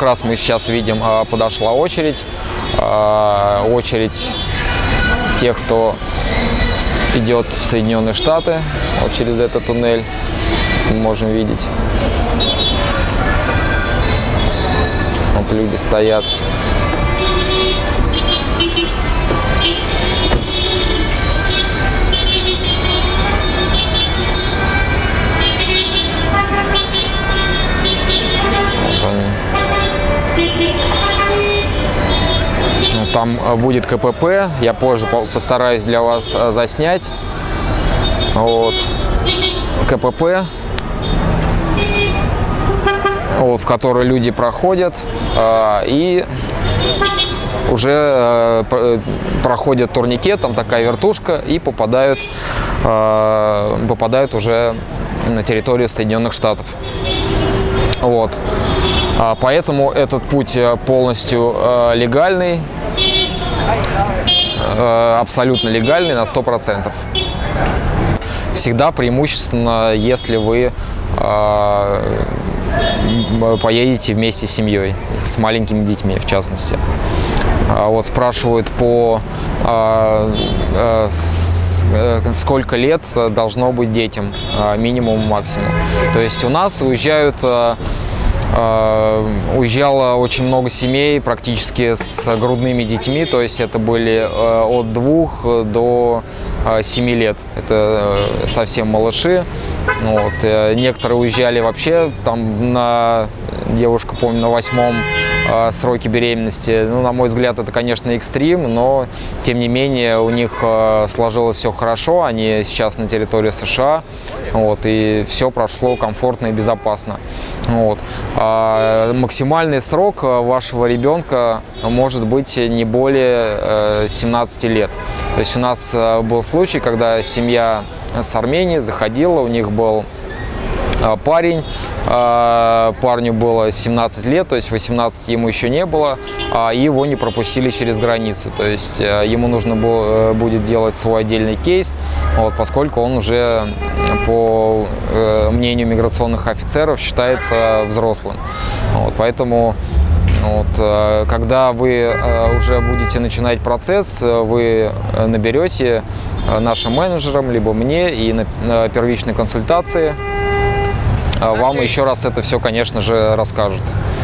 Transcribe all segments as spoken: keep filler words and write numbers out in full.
раз мы сейчас видим, подошла очередь. Очередь тех, кто идет в Соединенные Штаты. Вот через этот туннель мы можем видеть. Вот люди стоят. Там будет ка пэ пэ, я позже постараюсь для вас заснять. Вот. ка пэ пэ, вот, в который люди проходят э, и уже э, проходят турникет, там такая вертушка, и попадают, э, попадают уже на территорию Соединенных Штатов. Вот. Поэтому этот путь полностью э, легальный. Абсолютно легальный на сто процентов. Всегда преимущественно, если вы э, поедете вместе с семьей, с маленькими детьми в частности. Вот спрашивают по э, э, с, э, сколько лет должно быть детям, э, минимум, максимум. То есть у нас уезжают э, Уезжало очень много семей практически с грудными детьми, то есть это были от двух до семи лет. Это совсем малыши. Вот. Некоторые уезжали вообще, там на, девушка, помню, на восьмом сроке беременности. Ну, на мой взгляд, это, конечно, экстрим, но тем не менее у них сложилось все хорошо. Они сейчас на территории США, вот, и все прошло комфортно и безопасно. Вот. А максимальный срок вашего ребенка может быть не более семнадцати лет. То есть у нас был случай, когда семья с Армении заходила, у них был парень, парню было семнадцать лет, то есть восемнадцать ему еще не было, а его не пропустили через границу. То есть ему нужно было, будет делать свой отдельный кейс, вот, поскольку он уже, по мнению миграционных офицеров, считается взрослым. Вот, поэтому вот, когда вы уже будете начинать процесс, вы наберете нашим менеджерам, либо мне, и на первичной консультации вам еще раз это все, конечно же, расскажут.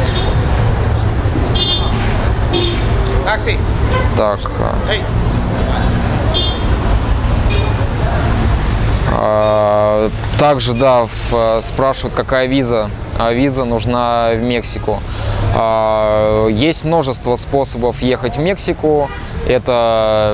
Так. Также, да, спрашивают, какая виза. Виза нужна в Мексику. Есть множество способов ехать в Мексику. Это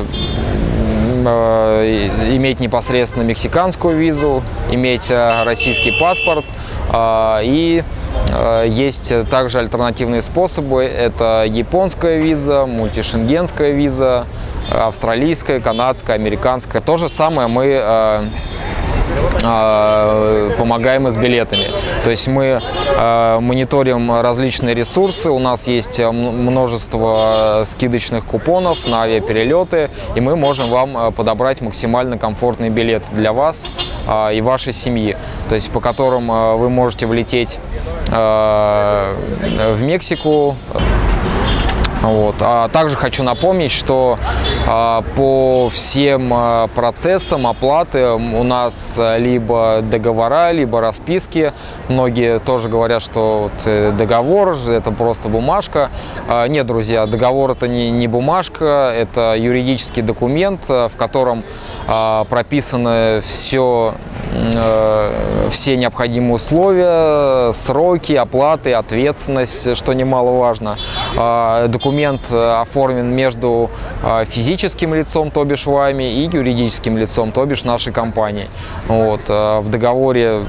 иметь непосредственно мексиканскую визу, иметь российский паспорт. И есть также альтернативные способы. Это японская виза, мультишенгенская виза, австралийская, канадская, американская. То же самое мы помогаем и с билетами. То есть мы э, мониторим различные ресурсы, у нас есть множество скидочных купонов на авиаперелеты, и мы можем вам подобрать максимально комфортный билет для вас э, и вашей семьи, то есть по которым э, вы можете влететь э, в Мексику. Вот. А также хочу напомнить, что а, по всем а, процессам оплаты у нас либо договора, либо расписки. Многие тоже говорят, что вот, договор – это просто бумажка. А, нет, друзья, договор – это не, не бумажка, это юридический документ, в котором а, прописаны все, а, все необходимые условия, сроки, оплаты, ответственность, что немаловажно. А, документ оформлен между физическим лицом, то бишь вами, и юридическим лицом, то бишь нашей компанией. Вот. В договоре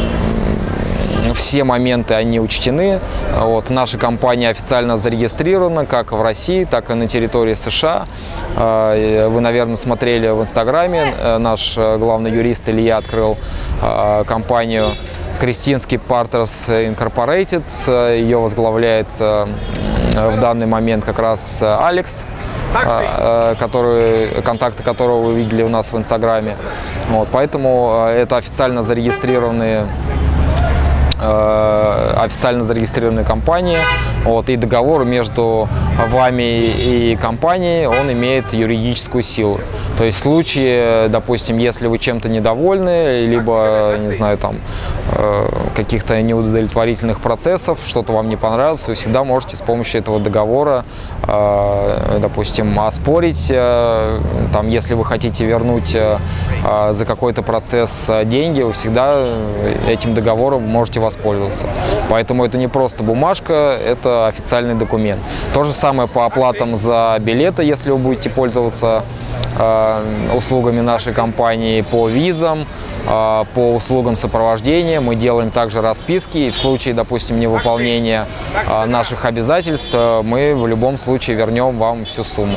все моменты они учтены. Вот. Наша компания официально зарегистрирована как в России, так и на территории США. Вы, наверное, смотрели в Инстаграме. Наш главный юрист Илья открыл компанию Крестинский Partners Incorporated. Ее возглавляет в данный момент как раз Алекс, который, контакты которого вы видели у нас в Инстаграме. Вот, поэтому это официально зарегистрированные э, официально зарегистрированной компании. Вот, и договор между вами и компанией, он имеет юридическую силу. То есть в случае, допустим, если вы чем-то недовольны, либо, не знаю, там, э, каких-то неудовлетворительных процессов, что-то вам не понравилось, вы всегда можете с помощью этого договора, э, допустим, оспорить, э, там, если вы хотите вернуть э, за какой-то процесс деньги, вы всегда этим договором можете воспользоваться. Поэтому это не просто бумажка, это официальный документ. То же самое по оплатам за билеты, если вы будете пользоваться э, услугами нашей компании, по визам, э, по услугам сопровождения. Мы делаем также расписки, и в случае, допустим, невыполнения э, наших обязательств, мы в любом случае вернем вам всю сумму.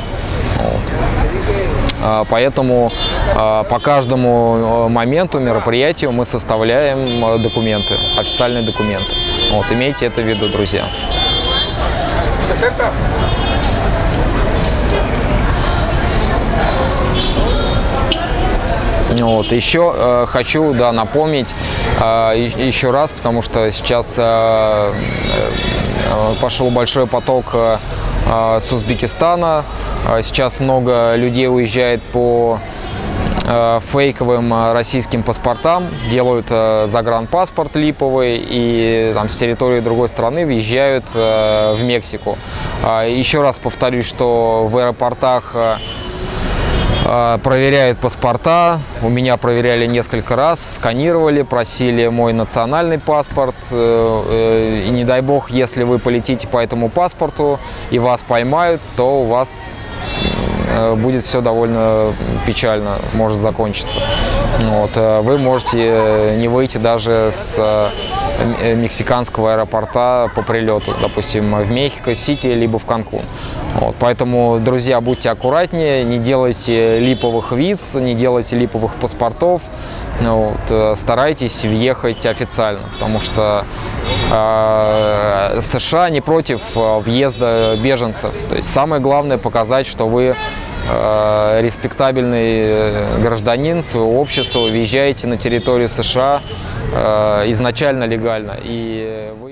Вот. Поэтому по каждому моменту, мероприятию мы составляем документы, официальные документы. Вот, имейте это в виду, друзья. Вот. Еще э, хочу да, напомнить э, еще раз, потому что сейчас э, э, пошел большой поток э, с Узбекистана. Сейчас много людей уезжает по э, фейковым российским паспортам, делают э, загранпаспорт липовый и там, с территории другой страны въезжают э, в Мексику. Э, еще раз повторюсь, что в аэропортах э, проверяют паспорта. У меня проверяли несколько раз, сканировали, просили мой национальный паспорт. И не дай бог, если вы полетите по этому паспорту и вас поймают, то у вас будет все довольно печально, может закончиться. Вот. Вы можете не выйти даже с мексиканского аэропорта по прилету, допустим, в Мехико-Сити, либо в Канкун. Вот. Поэтому, друзья, будьте аккуратнее, не делайте липовых виз, не делайте липовых паспортов. Вот. Старайтесь въехать официально, потому что э, США не против въезда беженцев. То есть самое главное показать, что вы э, респектабельный гражданин своего общества, въезжаете на территорию США э, изначально легально. И вы